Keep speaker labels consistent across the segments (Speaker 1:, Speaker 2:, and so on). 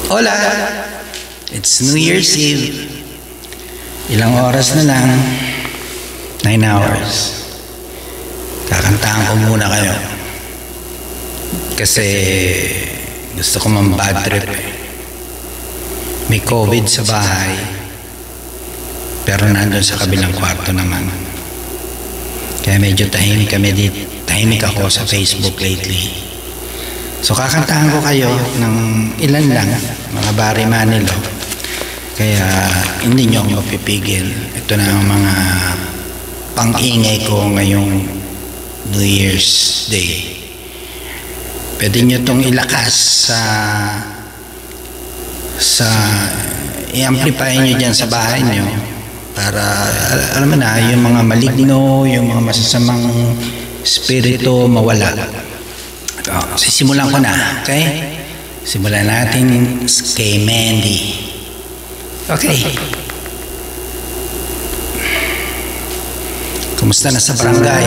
Speaker 1: Hola! It's New Year's Eve. Ilang oras na lang? 9 hours. Kakantahan ko muna kayo. Kasi gusto ko bad trip eh. May COVID sa bahay. Pero nandun sa kabilang kwarto naman. Kaya medyo tahimik kami dito. Tahimik ako sa Facebook lately. So kakantahan ko kayo ng ilan lang, mga Barry Manilow. Kaya hindi nyo ako mapipigil. Ito na ang mga pang-ingay ko ngayong New Year's Day. Pwede nyo itong ilakas i-amplify nyo dyan sa bahay nyo para, alam mo na, yung mga maligno, yung mga masasamang spirito mawala. Sisimulan ko na, okay? Simulan natin kay Mandy. Okay. Kumusta na sa barangay?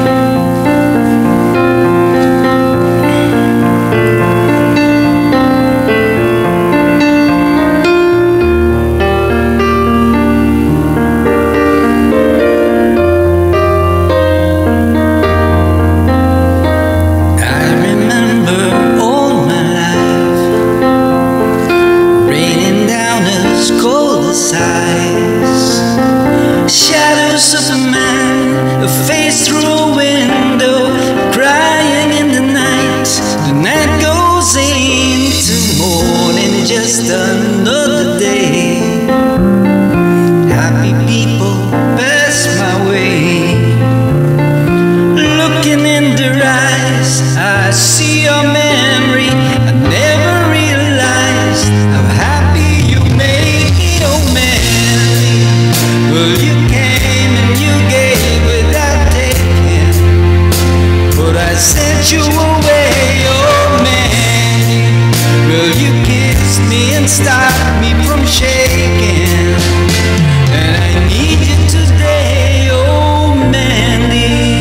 Speaker 2: Another day, happy people pass my way. Looking in their eyes, I see your memory. I never realized how happy you made me, oh Mandy. Well, you came and you gave without taking, but I sent you away, oh Mandy. Well, you kissed me and stopped me from shaking, and I need you today, oh Mandy.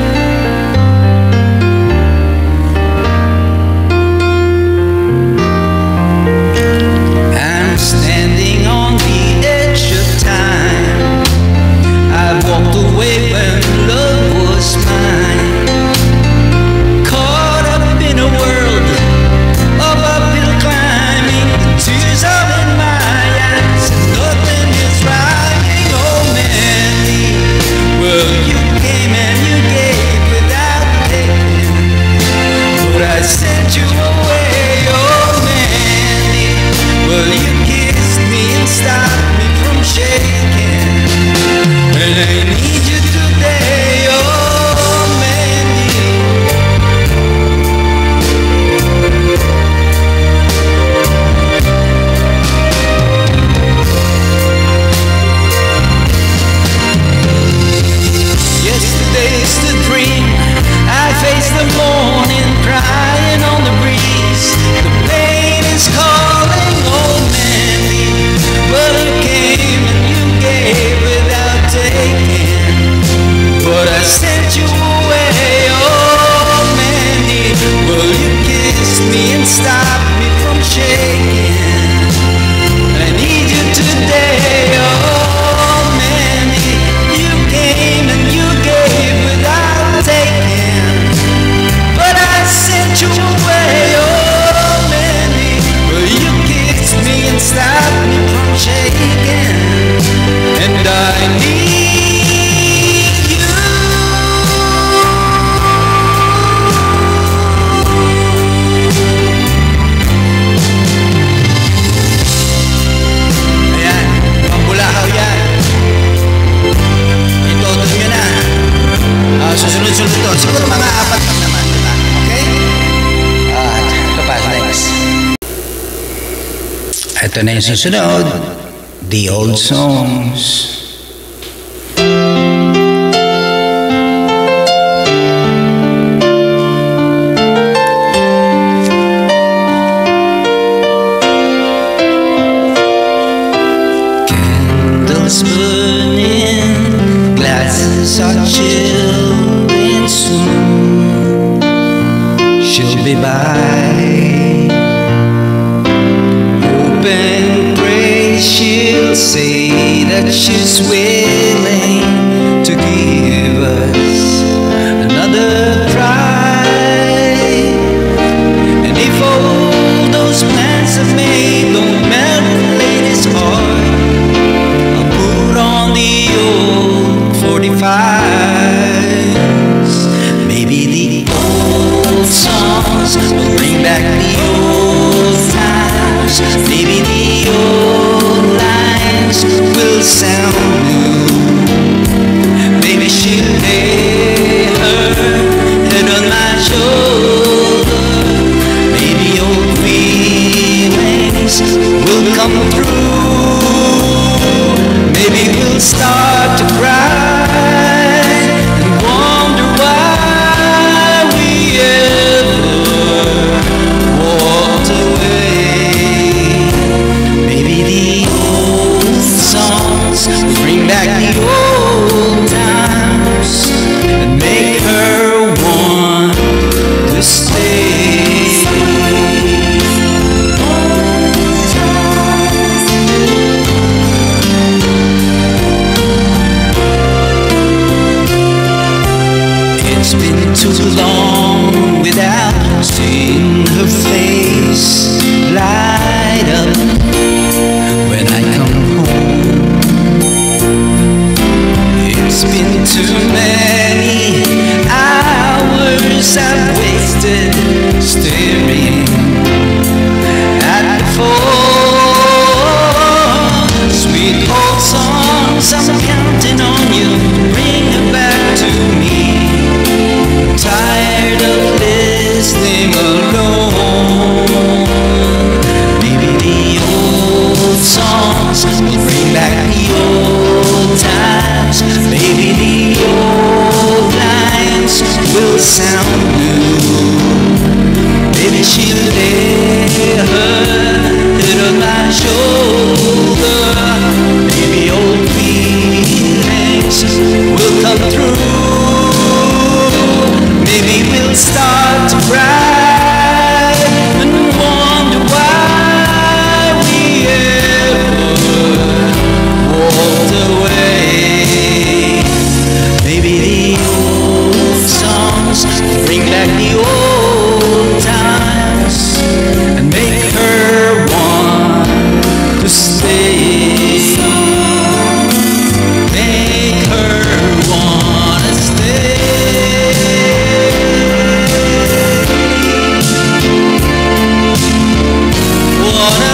Speaker 2: I'm standing on the edge of time. I walked away when love was mine, caught up in a world of uphill climbing, tears are in my eyes, nothing is rhyming, oh Mandy. Well, you came and you gave without taking, but I sent you away, oh Mandy. Well, you kissed me and stopped me from shaking, and I need you today, oh Mandy. Yesterday's the dream, I face the morning, crying on the breeze. The pain is calling, oh Mandy. Well, you came and you gave without taking, but I sent you away, oh Mandy. Well, you kissed me and stopped me from shaking. I need you today, oh Mandy. You came and you gave without taking, but I sent you away, oh Mandy. Well, you kissed me and stopped me from shaking, and I need you. Ayan, pambulahaw yan. Itodo nyo na. Susunod-sunod ito. Siguro mga 4 lang naman. Diba? Okay? Ito pa, next.
Speaker 1: Ito na yung susunod. The Old Songs.
Speaker 2: Candles burning, glasses are chilled, and soon she'll be by. she's willing to give us another try. And if all those plans are made don't melt the lady's heart, I'll put on the old 45s. Maybe the old songs will bring back the old times. Maybe the old lines will sound new. Maybe she'll lay her head on my shoulder. Maybe old feelings will come through. Maybe we'll start to cry and wonder why we ever walked away. Maybe the old songs will bring back the old times and make her want to stay. It's been too long without seeing her face light up when I come home. It's been too many hours I've wasted staring at the phone. Sweet old songs, I'm counting on you to bring her back to me. Tired of listening alone. Maybe the old songs will bring back the old times. Maybe the old lines will sound new. Maybe she'll lay her head on my shoulder. Maybe old feelings will come through. Maybe we'll start to cry and wonder why we ever walked away. Maybe the old songs bring back the old times and make her want to stay. Make her wanna stay. Wanna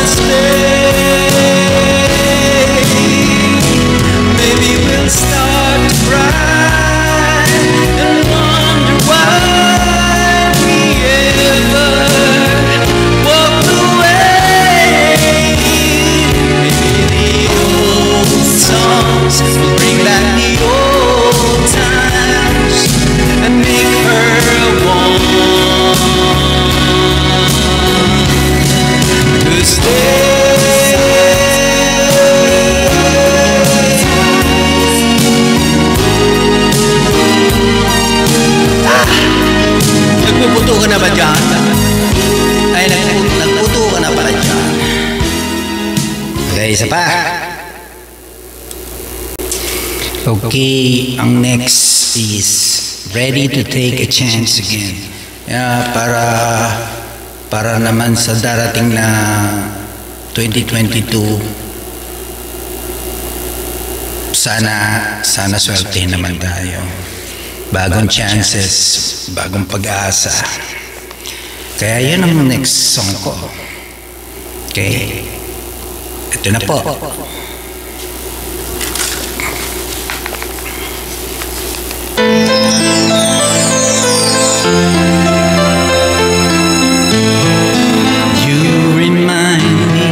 Speaker 2: stay. Maybe we'll start to cry and wonder why we ever walked away. Maybe the old songs will bring back the old times and make her want to stay. Nagpuputo ka na ba dyan? Ay, nagputo ka na pala dyan.
Speaker 1: Okay, isa pa. Okay, ang next is Ready to Take a Chance Again. Para naman sa darating na 2022, sana swerte naman tayo. Bagong chances, bagong pag-asa. Kaya yun ang next song ko. Okay, ito na po.
Speaker 2: You remind me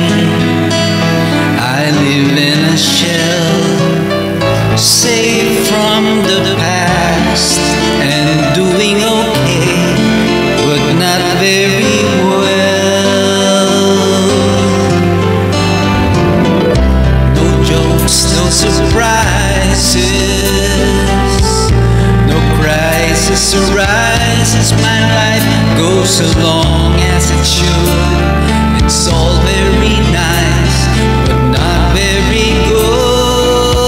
Speaker 2: I live in a shell, safe from the past and doing okay, but not very well. No jokes, no surprises, no crisis arises. My life goes along as it should. It's all very nice, but not very good.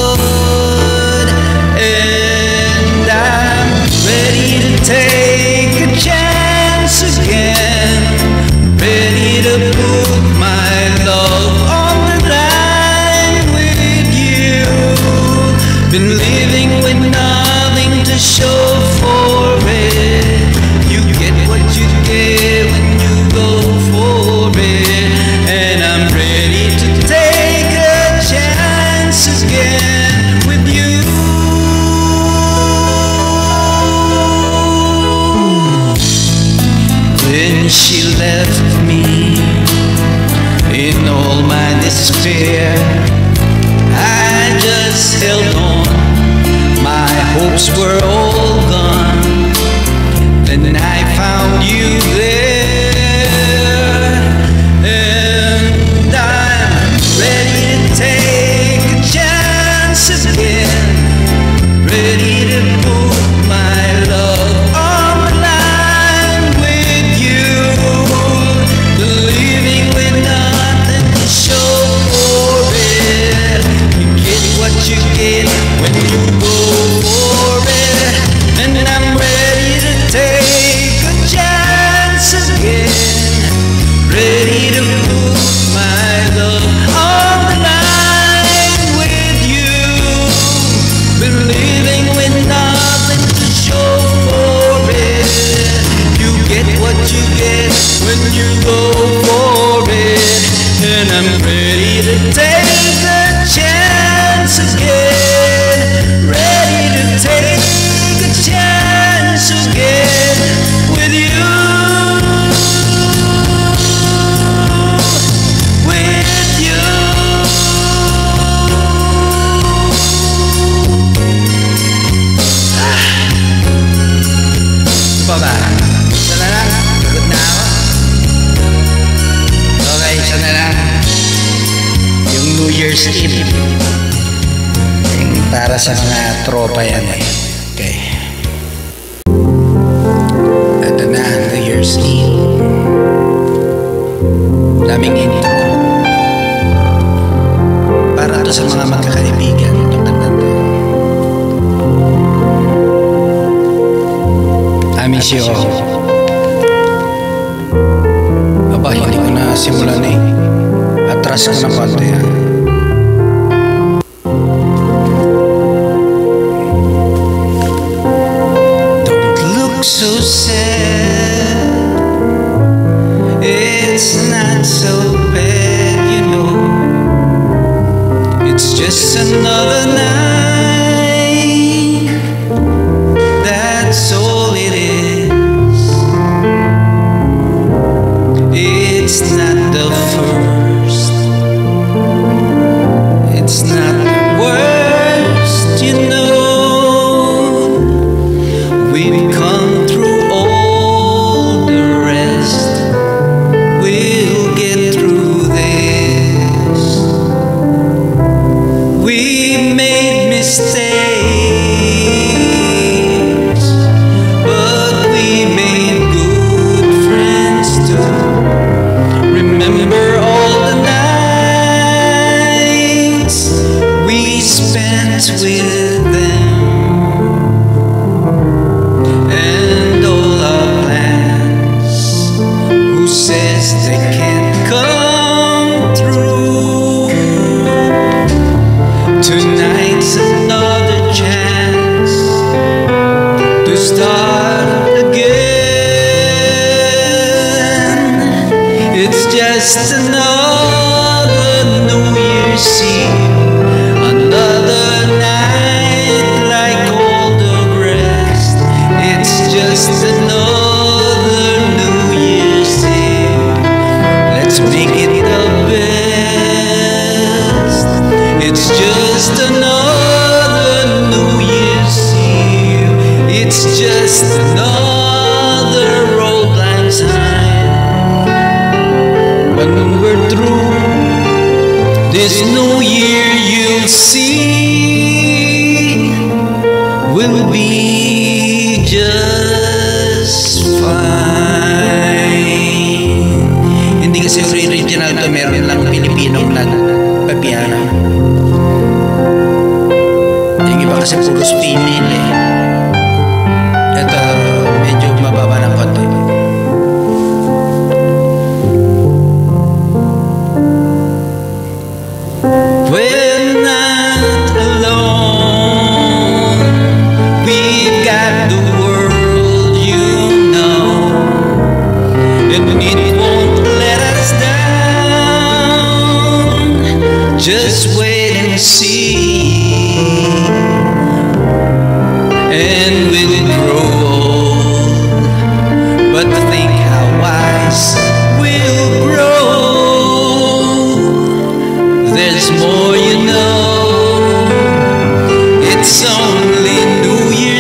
Speaker 2: hopes were all gone. Then I found you there, and I'm ready to take a chance again, ready to put my love on the line with you, believing with nothing to show for it. You get what you get when you go for it, and I'm ready to take a chance again, ready to put my love on the line with you, believing with nothing to show for it. You get what you get when you go for it, and I'm ready to take a chance again, ready to take a chance again with you, with you. Baba, isa na lang, pagod na ako. Okay, isa na lang. Yung New Year's Eve. Yung para sa mga tropa yan eh. Okay. Ito na, New Year's Eve. Daming intro. Para to sa mga magkakaibigan. Itong kanta to. I miss you all. Aba, hindi ko na simulan eh. Atras ko na konti ha. Don't look so sad. It's not so bad, you know. It's just another night. That's all it is. It's not the first. It's not the worst, you know. We've come through all the rest. We'll get through this. We made mistakes, but we made good friends too. Remember all the nights we spent with them, and all our plans. Who says they can't come through? Tonight's another chance to start again. It's just another New Year's Eve, another night like all the rest. It's just another New Year's Eve. Let's make it the best. It's just another New Year's Eve. It's just another old lang syne. When we're through this new year, you'll see we'll be just fine. Hindi kasi original to, meron lang Pilipinong nagpapiano. Yung iba kasi puros female eh. Ito, medyo mababa ng konti. We're not alone. We've got the world, you know, and it won't let us down. Just wait and see, and we'll grow old. But think how wise we'll grow. There's more, you know. It's only New Year.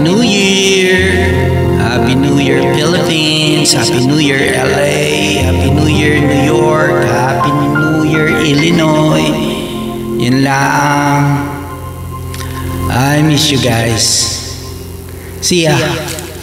Speaker 1: New Year! Happy New Year Philippines! Happy New Year LA! Happy New Year New York! Happy New Year Illinois! Yun lang. I miss you guys. See ya!